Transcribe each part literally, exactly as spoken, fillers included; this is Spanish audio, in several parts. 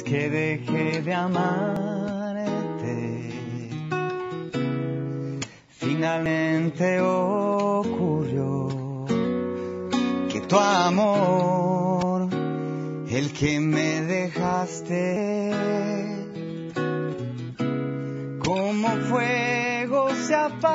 que dejé de amarte, finalmente ocurrió que tu amor, el que me dejaste, como fuego se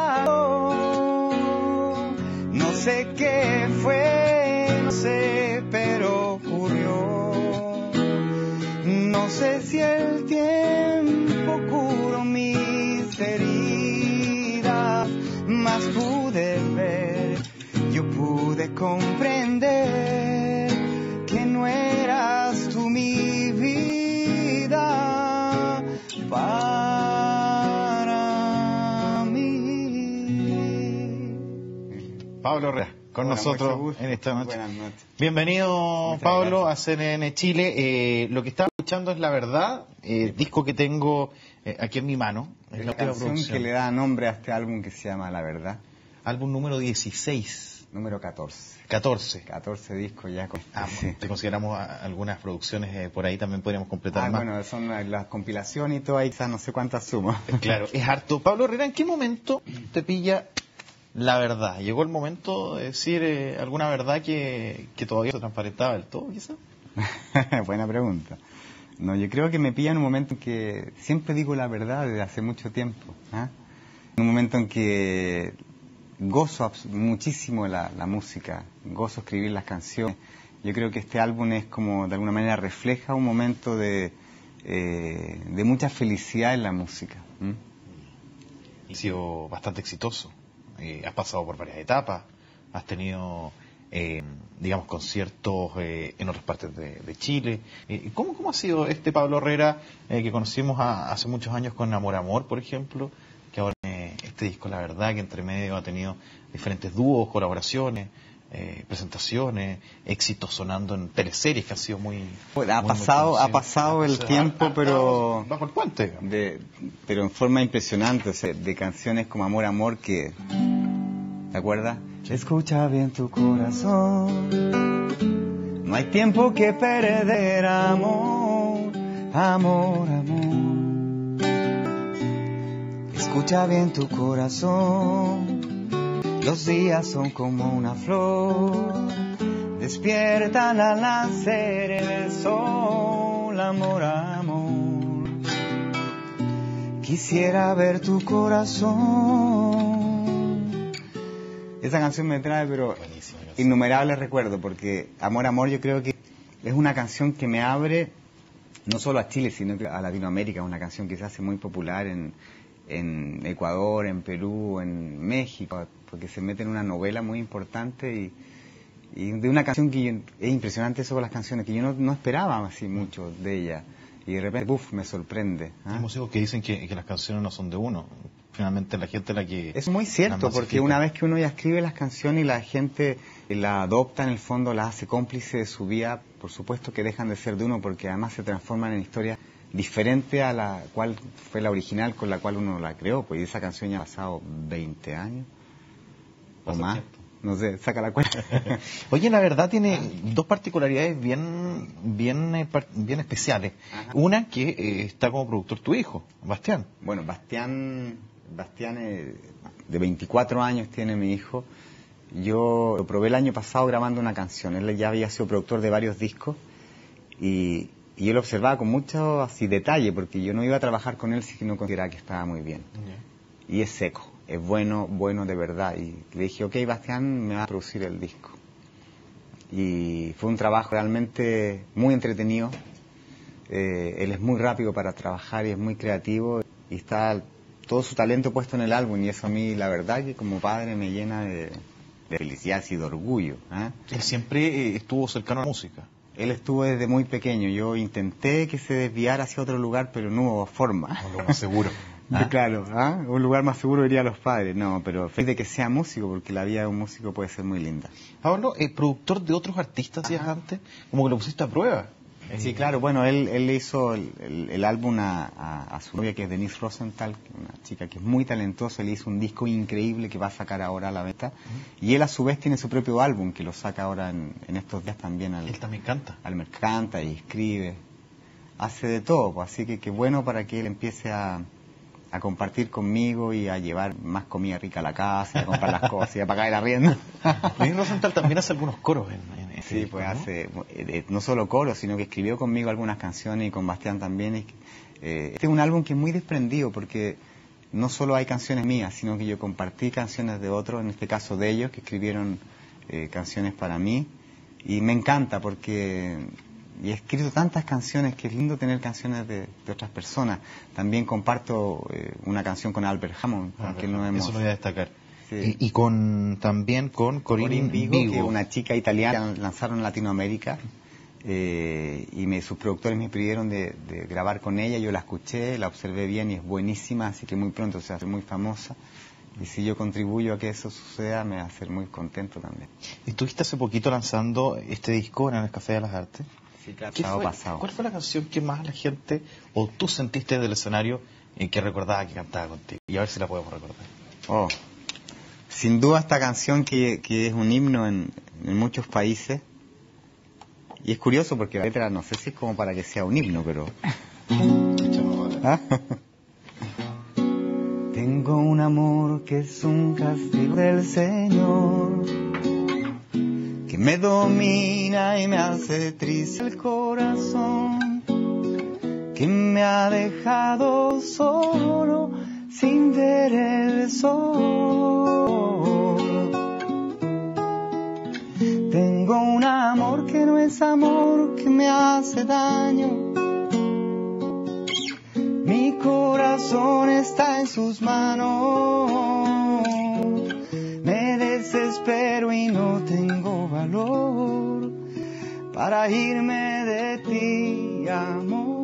apagó. No sé qué fue, no sé, pero ocurrió. No sé si el tiempo curó mis heridas, mas pude ver, yo pude comprender que no eras tú mi vida para mí. Pablo Herrera, con Hola, nosotros en esta noche. Buenas noches. Bienvenido, Muchas Pablo, gracias. a C N N Chile. Eh, lo que estaba escuchando es La Verdad, eh, disco que tengo eh, aquí en mi mano. Es Es la última canción producción. que le da nombre a este álbum que se llama La Verdad. Álbum número dieciséis, Número catorce. catorce. catorce discos ya. Con... Ah, sí. te consideramos a- algunas producciones eh, por ahí, también podríamos completar Ah, más. bueno, son las las compilaciones y todo, ahí quizás no sé cuántas sumo. Claro, es harto. Pablo Herrera, ¿en qué momento te pilla La Verdad? ¿Llegó el momento de decir eh, alguna verdad que, que todavía se transparentaba del todo, quizás? Buena pregunta. No, yo creo que me pilla en un momento en que siempre digo la verdad desde hace mucho tiempo. ¿Ah? En un momento en que gozo abs- muchísimo la, la música, gozo escribir las canciones. Yo creo que este álbum es como, de alguna manera, refleja un momento de, eh, de mucha felicidad en la música. ¿Mm? Ha sido bastante exitoso. Eh, has pasado por varias etapas, has tenido, eh, digamos, conciertos eh, en otras partes de, de Chile. Eh, ¿cómo, ¿Cómo ha sido este Pablo Herrera eh, que conocimos a- hace muchos años con Amor Amor, por ejemplo? Que ahora eh, este disco, La Verdad, que entre medio ha tenido diferentes dúos, colaboraciones, eh, presentaciones, éxitos sonando en teleseries que han sido muy... Pues ha muy, muy pasado, ha conocidos. pasado el Ha- tiempo, ha- pero... Bajo el puente, digamos. De, pero en forma impresionante, o sea, de canciones como Amor, Amor, que... ¿Te acuerdas? Escucha bien tu corazón, no hay tiempo que perder, amor, amor, amor. Escucha bien tu corazón, los días son como una flor, despiertan al nacer el sol, amor, amor. Quisiera ver tu corazón. Esa canción me trae, pero Buenísima canción. innumerables recuerdos, porque Amor, Amor yo creo que es una canción que me abre no solo a Chile, sino que a Latinoamérica. Es una canción que se hace muy popular en, en Ecuador, en Perú, en México, porque se mete en una novela muy importante y, y de una canción que yo- es impresionante eso con las canciones, que yo no, no esperaba así mucho de ella. Y de repente, ¡buf!, me sorprende. ¿ah? Hay músicos que dicen que, que las canciones no son de uno. Finalmente la gente la que... Es muy cierto, las porque masifica. una vez que uno ya escribe las canciones y la gente la adopta, en el fondo la hace cómplice de su vida, por supuesto que dejan de ser de uno, porque además se transforman en historias diferentes a la cual fue la original con la cual uno la creó. Pues y esa canción ya ha pasado veinte años o Pasa más. tiempo. No sé, saca la cuenta. Oye, La Verdad tiene dos particularidades bien bien eh, par- bien especiales. Ajá. Una, que eh, está como productor tu hijo, Bastián. Bueno, Bastián, Bastián eh, de veinticuatro años tiene mi hijo. Yo lo probé el año pasado grabando una canción. Él ya había sido productor de varios discos y, y yo lo observaba con mucho así detalle, porque yo no iba a trabajar con él si no consideraba que estaba muy bien. Y es seco, es bueno, bueno de verdad. Y le dije, ok, Bastián, me va a producir el disco. Y fue un trabajo realmente muy entretenido. Eh, él es muy rápido para trabajar y es muy creativo. Y está todo su talento puesto en el álbum. Y eso a mí, la verdad, que como padre me llena de, de felicidad y de orgullo. ¿eh? Él siempre eh, estuvo cercano a la música. Él estuvo desde muy pequeño. Yo intenté que se desviara hacia otro lugar, pero no hubo forma. No lo más seguro. Ah, claro, ¿ah? Un lugar más seguro diría los padres. No, pero feliz de que sea músico, porque la vida de un músico puede ser muy linda. Pablo, eh, productor de otros artistas, decías antes, como que lo pusiste a prueba. Sí, claro, bueno, él, él le hizo el, el- el álbum a, a- a su novia, que es Denise Rosenthal, una chica que es muy talentosa. Le hizo un disco increíble que va a sacar ahora a la venta. Y él a su vez tiene su propio álbum, que lo saca ahora en, en estos días también al, Él también canta. al mercado, canta y escribe. hace de todo, pues, así que qué bueno para que él empiece a, a compartir conmigo y a llevar más comida rica a la casa, a comprar las cosas y a pagar el arriendo. Luis Rosenthal también hace algunos coros en, en este Sí, disco, pues ¿no? hace, eh, no solo coros, sino que escribió conmigo algunas canciones y con Bastián también. Y, eh, este es un álbum que es muy desprendido porque no solo hay canciones mías, sino que yo compartí canciones de otros, en este caso de ellos, que escribieron eh, canciones para mí. Y me encanta porque y he escrito tantas canciones que es lindo tener canciones de, de otras personas. También comparto eh, una canción con Albert Hammond, Ah, aunque no hemos... Eso lo voy a destacar. Sí. Y, y con también con Corinne Corinne Vigo, Vigo, que es una chica italiana, lanzaron en Latinoamérica, eh, y me, sus productores me pidieron de, de grabar con ella. Yo la escuché, la observé bien y es buenísima, así que muy pronto se va a hacer muy famosa. Y si yo contribuyo a que eso suceda, me va a hacer muy contento también. Estuviste hace poquito lanzando este disco en el Café de las Artes. Sí, claro, ¿Qué sábado fue- pasado. ¿Cuál fue la canción que más la gente, o tú sentiste del escenario, en que recordaba que cantaba contigo? Y a ver si la podemos recordar. Oh, sin duda esta canción que, que es un himno en, en muchos países. Y es curioso porque la letra no sé si es como para que sea un himno, pero... ¿Ah? Tengo un amor que es un castigo del Señor, que me domina y me hace triste el corazón, que me ha dejado solo sin ver el sol. Tengo un amor que no es amor, que me hace daño. Mi corazón está en sus manos. Me desespero y no tengo valor para irme de ti, amor.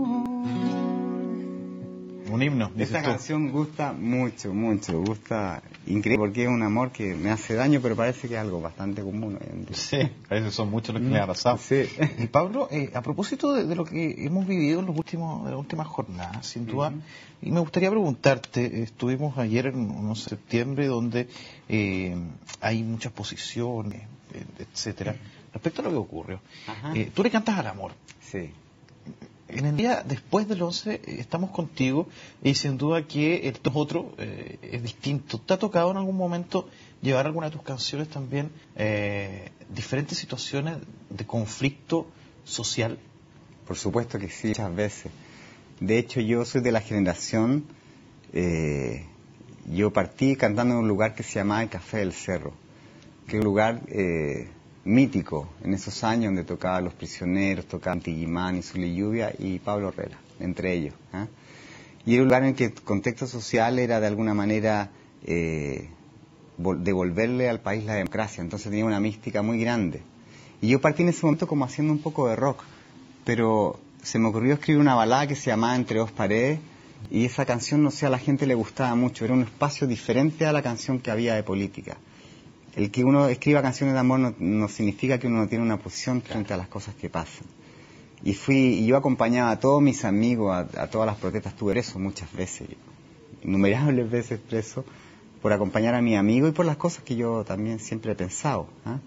Un himno, dices Esta tú. canción gusta mucho, mucho, gusta increíble porque es un amor que me hace daño, pero parece que es algo bastante común hoy en día. Sí, a veces son muchos los que me ha pasado. Sí. Y Pablo, eh, a propósito de, de lo que hemos vivido en los últimos, de las últimas jornadas, sin duda, Ujú. y me gustaría preguntarte, eh, estuvimos ayer en unos septiembre donde eh, hay muchas posiciones, eh, etcétera, respecto a lo que ocurrió. Ajá. Eh, tú le cantas al amor. Sí. En el día después del once eh, estamos contigo y sin duda que esto es otro, eh, es distinto. ¿Te ha tocado en algún momento llevar alguna de tus canciones también eh, diferentes situaciones de conflicto social? Por supuesto que sí, muchas veces. De hecho, yo soy de la generación, eh, yo partí cantando en un lugar que se llamaba el Café del Cerro, que es un lugar eh, mítico en esos años donde tocaban Los Prisioneros, tocaban Tiguimán y Zulia y Lluvia y Pablo Herrera, entre ellos. ¿eh? Y era un lugar en que el contexto social era de alguna manera eh, vol- devolverle al país la democracia, entonces tenía una mística muy grande. Y yo partí en ese momento como haciendo un poco de rock, pero se me ocurrió escribir una balada que se llamaba Entre dos paredes, y esa canción, no sé, a la gente le gustaba mucho, era un espacio diferente a la canción que había de política. El que uno escriba canciones de amor no, no significa que uno no tiene una posición frente a las cosas que pasan. Y fui, y yo acompañaba a todos mis amigos a, a todas las protestas, estuve preso muchas veces, innumerables veces preso, por acompañar a mi amigo y por las cosas que yo también siempre he pensado. ¿ah?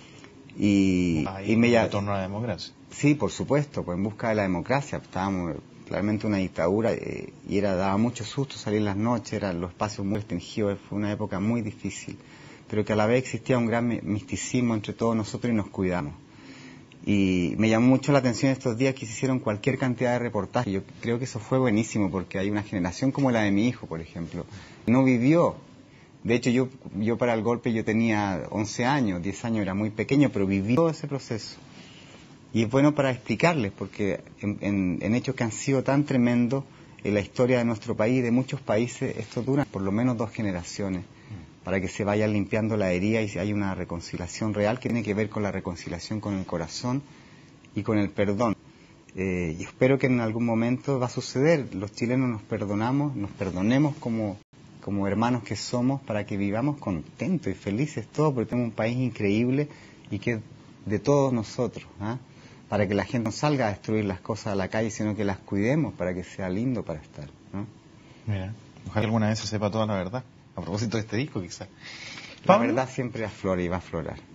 Y, Ahí, y me en ya- retorno a la democracia. Sí, por supuesto, pues en busca de la democracia. Estábamos claramente en una dictadura eh, y era daba mucho susto salir en las noches, eran los espacios muy restringidos, fue una época muy difícil, pero que a la vez existía un gran mi- misticismo entre todos nosotros y nos cuidamos. Y me llamó mucho la atención estos días que se hicieron cualquier cantidad de reportajes. Yo creo que eso fue buenísimo porque hay una generación como la de mi hijo, por ejemplo, no vivió. De hecho, yo, yo para el golpe yo tenía once años, diez años, era muy pequeño, pero viví todo ese proceso. Y es bueno para explicarles, porque en, en, en hechos que han sido tan tremendos en la historia de nuestro país y de muchos países, esto dura por lo menos dos generaciones, para que se vayan limpiando la herida y si hay una reconciliación real que tiene que ver con la reconciliación con el corazón y con el perdón. Eh, y espero que en algún momento va a suceder. Los chilenos nos perdonamos, nos perdonemos como, como hermanos que somos para que vivamos contentos y felices todos, porque tenemos un país increíble y que es de todos nosotros, ¿ah? Para que la gente no salga a destruir las cosas a la calle, sino que las cuidemos para que sea lindo para estar, ¿no? Mira, ojalá alguna vez se sepa toda la verdad, a propósito de este disco quizás. La verdad siempre aflora y va a aflorar.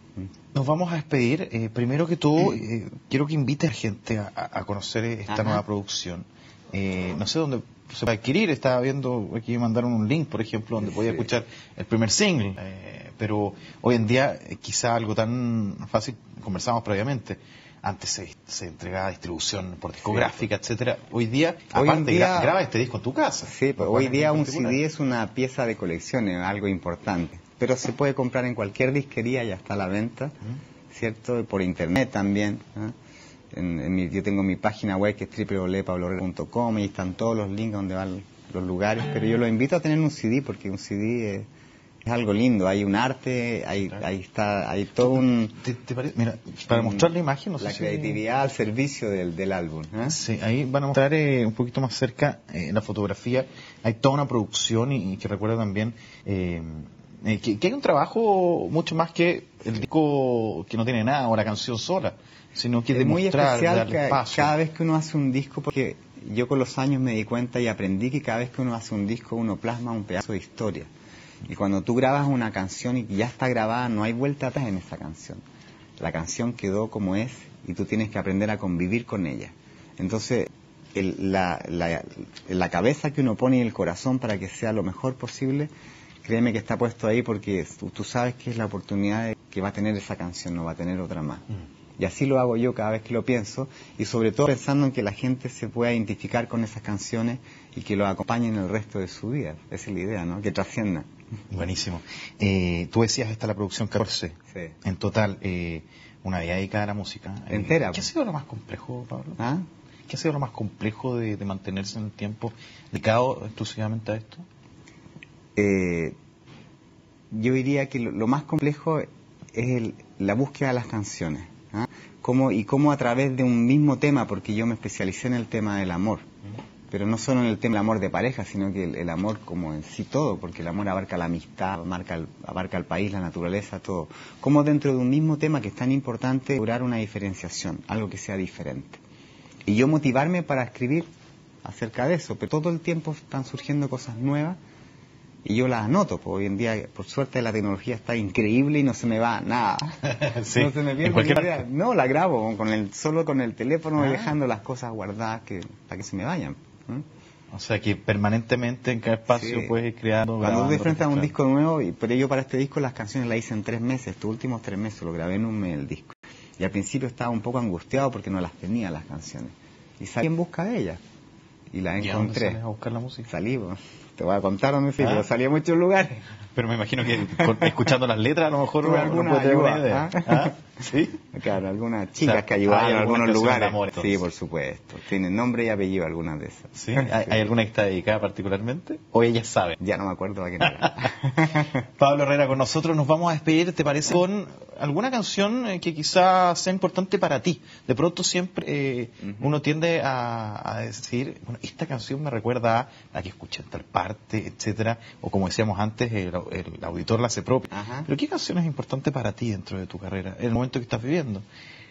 Nos vamos a despedir. Eh, primero que todo, eh, quiero que invites a gente a, a conocer esta Ajá. nueva producción. Eh, no sé dónde se va a adquirir. Estaba viendo aquí mandaron un link, por ejemplo, donde sí. podía escuchar el primer single. Eh, pero hoy en día, eh, quizá algo tan fácil, conversamos previamente. Antes se, se entregaba distribución por discográfica, sí. etcétera. Hoy día, hoy aparte, día, gra graba este disco en tu casa. Sí, pero hoy día un C D es una pieza de colección, es algo importante. Pero se puede comprar en cualquier disquería, ya está a la venta, ¿Mm? ¿cierto? Por internet también. ¿eh? En, en mi, yo tengo mi página web que es doble u doble u doble u punto pablo herrera punto com y están todos los links donde van los lugares. Pero yo los invito a tener un C D porque un C D es, es algo lindo. Hay un arte, hay, claro. ahí está, hay todo un... ¿Te, te pare... Mira, para mostrar la imagen... No la sé creatividad si... al servicio del, del álbum. ¿eh? Sí, ahí van a mostrar eh, un poquito más cerca eh, en la fotografía. Hay toda una producción y, y que recuerda también... Eh, Eh, que, que hay un trabajo mucho más que el disco que no tiene nada o la canción sola, sino que es demostrar, muy especial darle que, espacio. Cada vez que uno hace un disco, porque yo con los años me di cuenta y aprendí que cada vez que uno hace un disco uno plasma un pedazo de historia, y cuando tú grabas una canción y ya está grabada no hay vuelta atrás en esa canción. La canción quedó como es y tú tienes que aprender a convivir con ella. Entonces el, la, la, la cabeza que uno pone y el corazón para que sea lo mejor posible, créeme que está puesto ahí porque tú, tú sabes que es la oportunidad que va a tener esa canción, no va a tener otra más. Mm. Y así lo hago yo cada vez que lo pienso, y sobre todo pensando en que la gente se pueda identificar con esas canciones y que lo acompañen el resto de su vida. Esa es la idea, ¿no? Que trasciendan. Buenísimo. Eh, tú decías, esta es la producción catorce. Sí. En total, eh, una vida dedicada a la música. Eh, Entera. ¿Qué ha sido lo más complejo, Pablo? ¿Ah? ¿Qué ha sido lo más complejo de, de mantenerse en el tiempo dedicado exclusivamente a esto? Eh, yo diría que lo, lo más complejo es el, la búsqueda de las canciones, ¿eh? Cómo, y cómo a través de un mismo tema, porque yo me especialicé en el tema del amor, pero no solo en el tema del amor de pareja, sino que el, el amor como en sí todo, porque el amor abarca la amistad, abarca el, abarca el país, la naturaleza, todo. Cómo dentro de un mismo tema que es tan importante lograr una diferenciación, algo que sea diferente. Y yo motivarme para escribir acerca de eso, pero todo el tiempo están surgiendo cosas nuevas y yo las anoto, porque hoy en día, por suerte, la tecnología está increíble y no se me va nada. Sí. No se me pierde cualquier... idea. No, la grabo con el, solo con el teléfono, ah. dejando las cosas guardadas que, para que se me vayan. ¿Mm? O sea que permanentemente en cada espacio sí. puedes ir creando... Cuando tú te enfrentas a un disco nuevo, y, pero yo para este disco las canciones las hice en tres meses, estos últimos tres meses, lo grabé en un mes el disco. Y al principio estaba un poco angustiado porque no las tenía las canciones. Y salí en busca de ellas. Y las encontré. ¿Y a dónde sales a buscar la música? Salí, pues. Te voy a contar dónde fui, ¿Ah? pero salí a muchos lugares. Pero me imagino que con, escuchando las letras a lo mejor tuve no, alguna no puede tener ayuda, una idea. ¿ah? ¿Ah? ¿Sí? Claro, algunas chicas, o sea, que ayudaron en algunos lugares. Amor, sí, por supuesto. Tienen nombre y apellido algunas de esas. ¿Sí? ¿Hay, ¿Hay alguna que está dedicada particularmente? ¿O ellas saben? Ya no me acuerdo a quién era. Pablo Herrera con nosotros. Nos vamos a despedir, ¿te parece? Con alguna canción eh, que quizá sea importante para ti. De pronto siempre eh, uh-huh. uno tiende a, a decir, bueno, esta canción me recuerda a la que escuché en tal parte, etcétera. O como decíamos antes, el, el auditor la hace propia. Uh-huh. Pero ¿qué canción es importante para ti dentro de tu carrera, en el momento que estás viviendo?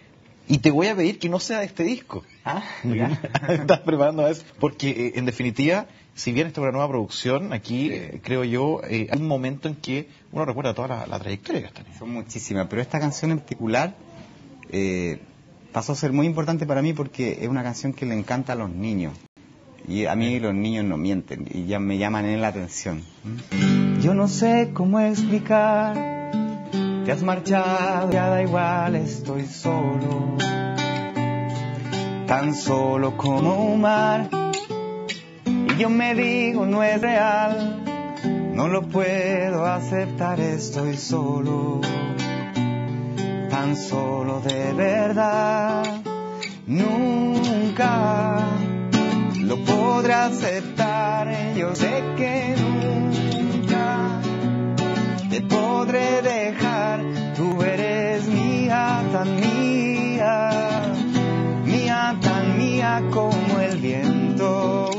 Y te voy a pedir que no sea de este disco. Ah, estás preparando eso. Porque, eh, en definitiva, si bien esta es una nueva producción, aquí, sí. eh, creo yo, eh, hay un momento en que uno recuerda toda la, la trayectoria que has tenido. Son muchísimas, pero esta canción en particular eh, pasó a ser muy importante para mí porque es una canción que le encanta a los niños. Y a mí los niños no mienten y ya me llaman en la atención. Yo no sé cómo explicar. Te has marchado, ya da igual, estoy solo, tan solo como un mar. Y yo me digo, no es real, no lo puedo aceptar, estoy solo, tan solo de verdad. Nunca lo podré aceptar, yo sé que nunca te podré dejar, tú eres mía, tan mía, mía, tan mía como el viento,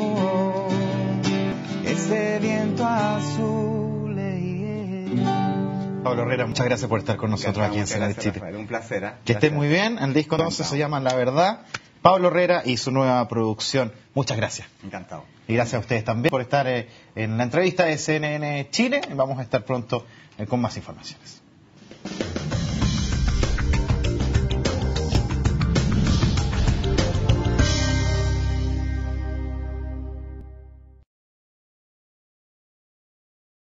ese viento azul. Pablo Herrera, muchas gracias por estar con nosotros aquí en Cena de Chile. Rafael, un placer. ¿eh? Que estés muy bien, el disco entonces se llama La Verdad. Pablo Herrera y su nueva producción. Muchas gracias. Encantado. Y gracias a ustedes también por estar eh, en la entrevista de C N N Chile. Vamos a estar pronto eh, con más informaciones.